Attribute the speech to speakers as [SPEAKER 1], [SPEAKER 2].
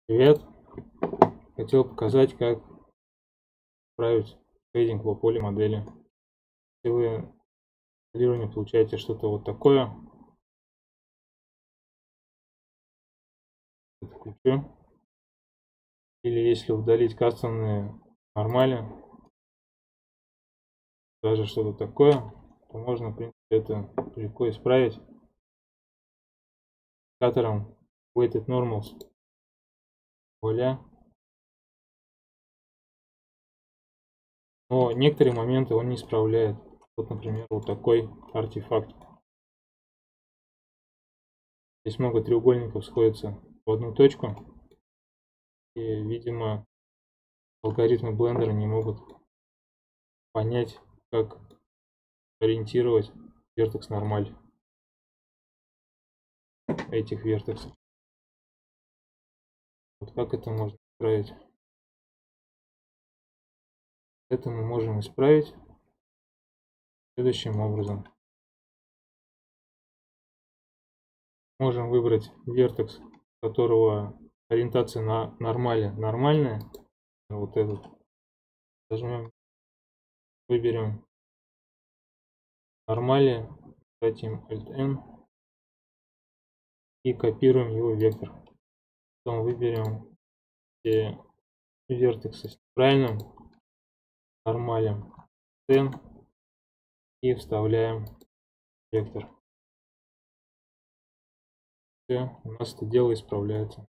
[SPEAKER 1] Привет! Хотел показать, как править трейдинг по поле модели. Если вы в моделировании получаете что-то вот такое, это включу. Или если удалить кастомные нормали, даже что-то такое, то можно, в принципе, это легко исправить индикатором Weighted Normals. Вуаля. Но некоторые моменты он не исправляет. Вот, например, вот такой артефакт. Здесь много треугольников сходятся в одну точку. И, видимо, алгоритмы блендера не могут понять, как ориентировать вертекс нормаль этих вертексов. Вот как это можно исправить? Это мы можем исправить следующим образом. Можем выбрать вертекс, у которого ориентация на нормали нормальная. Вот этот. Нажмем, выберем нормали, затем Alt-N и копируем его вектор. Потом выберем все вертексы с правильным нормалем N и вставляем вектор. Все, у нас это дело исправляется.